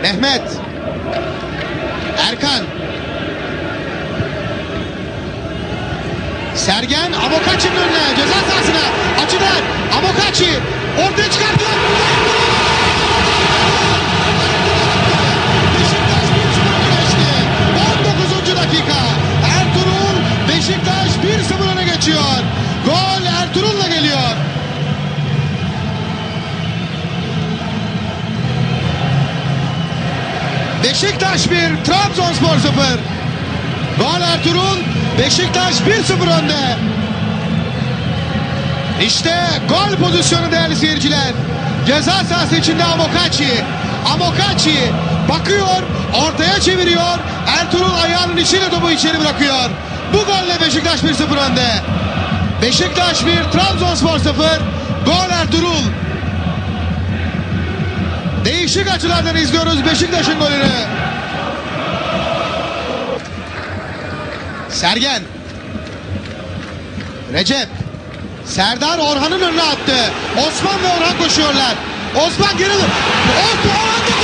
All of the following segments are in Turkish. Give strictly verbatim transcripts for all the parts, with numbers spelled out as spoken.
Mehmet. Erkan. Sergen Amokachi'nin önüne, ceza sahasına. Açıdan Amokachi ortaya çıkardı. Beşiktaş bir sıfır öne geçti. on dokuzuncu dakika. Ertuğrul Beşiktaş bir sıfır öne geçiyor. Gol Ertuğrul'la geliyor. Beşiktaş bir, Trabzonspor sıfır. Gol Ertuğrul, Beşiktaş bir sıfır önde. İşte gol pozisyonu değerli seyirciler. Ceza sahası içinde Amokachi. Amokachi bakıyor, ortaya çeviriyor. Ertuğrul ayağının içine topu içeri bırakıyor. Bu golle Beşiktaş bir sıfır önde. Beşiktaş bir, Trabzonspor sıfır. Gol Ertuğrul. Değişik açılardan izliyoruz Beşiktaş'ın golünü. Sergen. Recep. Serdar Orhan'ın önüne attı. Osman ve Orhan koşuyorlar. Osman geri dön. Orhan da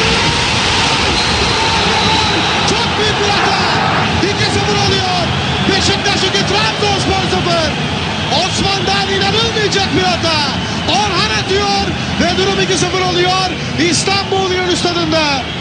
çok büyük bir hata. iki sıfır oluyor. Beşiktaş iki, Trabzonspor sıfır. Osman'dan inanılmayacak bir hata. Orhan atıyor ve durum iki sıfır oluyor. İstanbul İnönü Stadı'nda.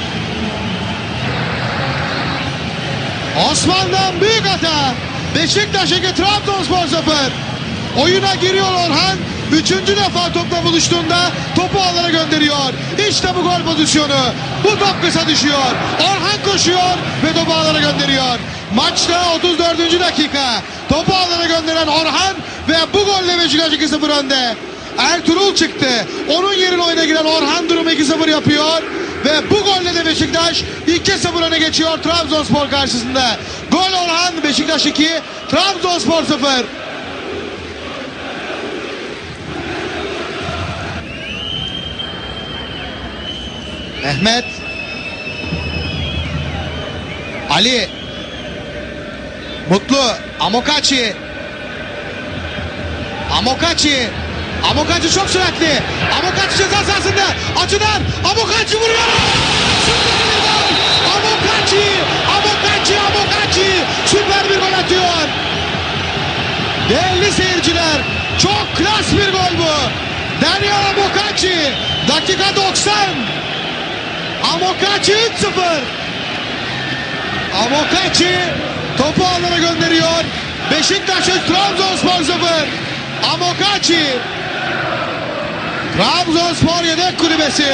Osman'dan büyük hata. Beşiktaş iki, Trabzonspor sıfır. Oyuna giriyor Orhan. Üçüncü defa topla buluştuğunda topu ağlara gönderiyor. İşte bu gol pozisyonu. Bu top kısa düşüyor. Orhan koşuyor ve topu ağlara gönderiyor. Maçta otuz dördüncü dakika. Topu ağlara gönderen Orhan ve bu golle Beşiktaş iki sıfır önde. Ertuğrul çıktı. Onun yerine oyuna giren Orhan durumu iki sıfır yapıyor. Ve bu golle de Beşiktaş iki sıfır öne geçiyor Trabzonspor karşısında. Gol Orhan, Beşiktaş iki, Trabzonspor sıfır. Mehmet. Ali. Mutlu. Amokachi. Amokachi. Amokachi çok süratli. Amokachi ceza sahasında. Açıdan. Amokachi vuruyor. Amokachi. Amokachi. Amokachi. Süper bir gol atıyor. Değerli seyirciler. Çok klas bir gol bu. Daniel Amokachi. Dakika doksan. Amokachi üç sıfır. Amokachi topu ağlara gönderiyor. Beşiktaş üç, Trabzonspor sıfır. Amokachi. Trabzonspor yedek kulübesi.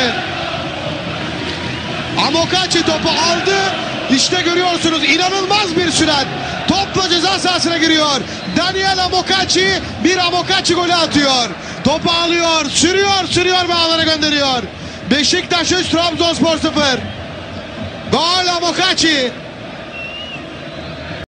Amokachi topu aldı. İşte görüyorsunuz inanılmaz bir sürat. Topla ceza sahasına giriyor. Daniel Amokachi bir Amokachi golü atıyor. Topu alıyor, sürüyor, sürüyor ve ağlara gönderiyor. Beşiktaş üç, Trabzonspor sıfır. Gol Amokachi.